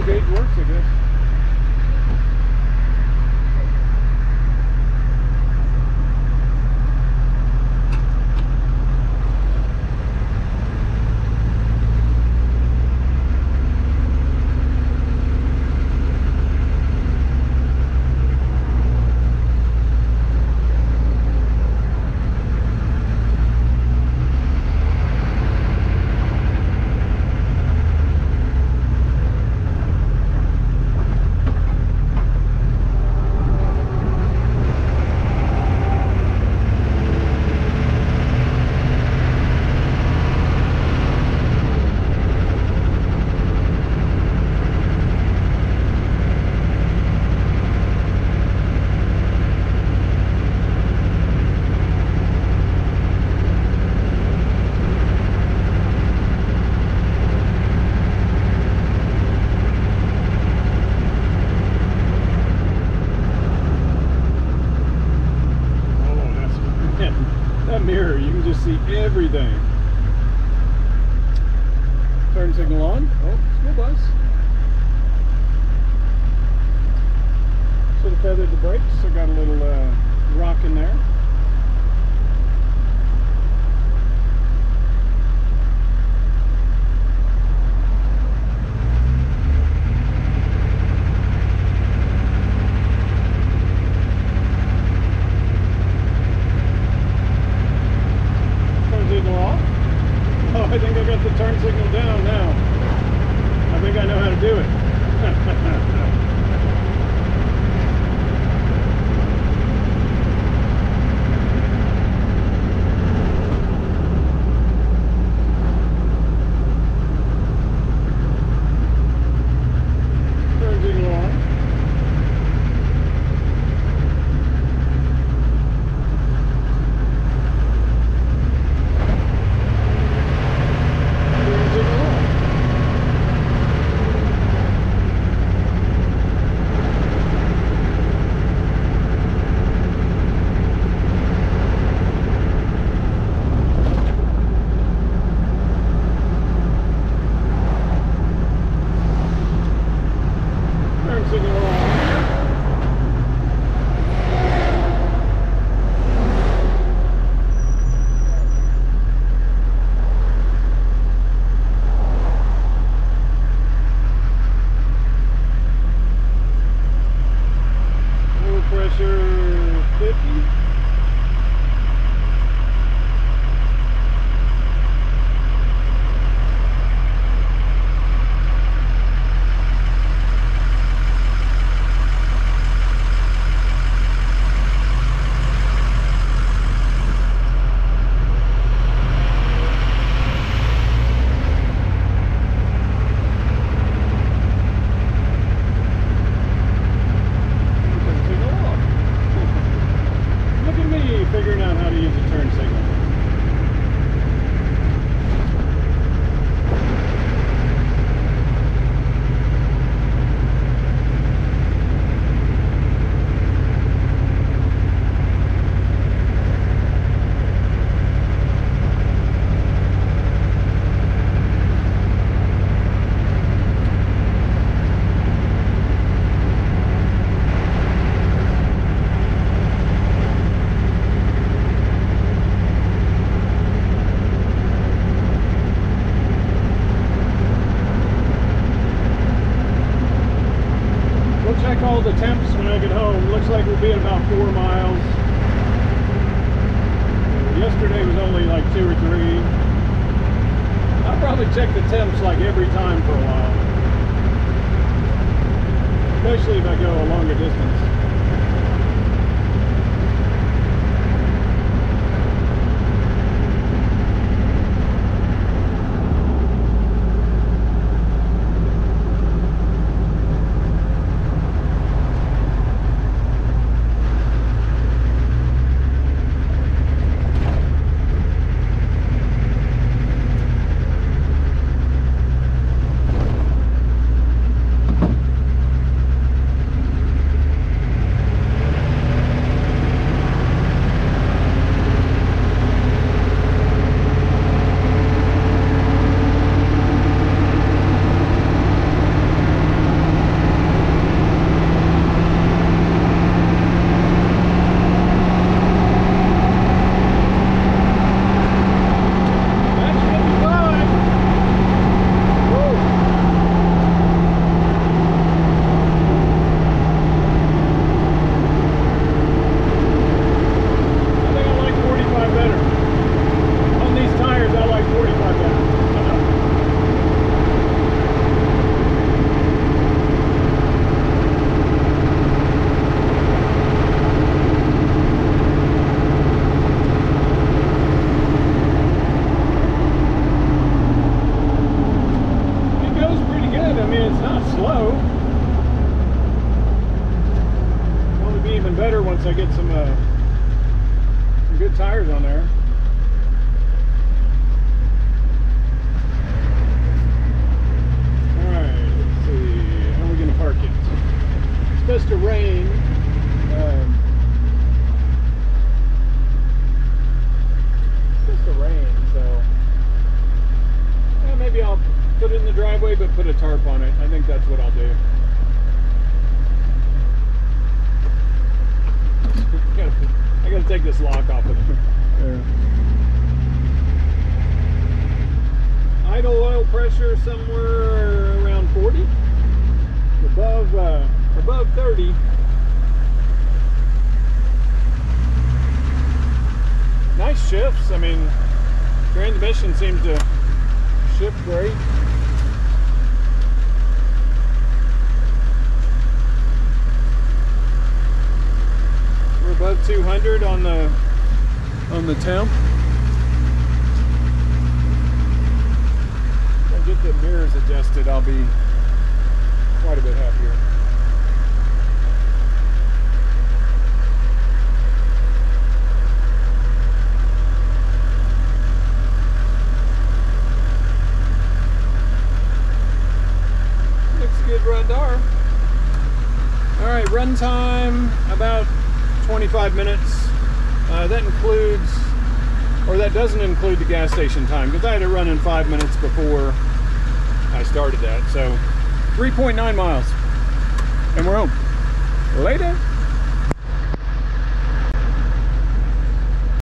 gauge works, I guess. Mirror, you can just see everything. Turn signal on. Oh, school bus. Should have feathered the brakes. I got a little rock in there. I think I got the turn signal down now. I think I know how to do it. Turn signal on. Pressure 50. Figuring out how to use a turn signal. Check all the temps when I get home. Looks like we'll be at about 4 miles. Yesterday was only like 2 or 3. I'll probably check the temps like every time for a while. Especially if I go a longer distance. not slow. It'll only be even better once I get some good tires on there. Alright, let's see. How are we going to park it? It's supposed to rain. So maybe I'll put it in the driveway, but put a tarp on it. I think that's what I'll do. I gotta take this lock off of there. Idle oil pressure somewhere around 40, above 30. Nice shifts. I mean, transmission seems to shift great. We're above 200 on the temp. If I get the mirrors adjusted, I'll be quite a bit happier. Good radar. All right, run time about 25 minutes. That includes, or that doesn't include the gas station time, because I had to run in 5 minutes before I started that. So 3.9 miles, and we're home. Later.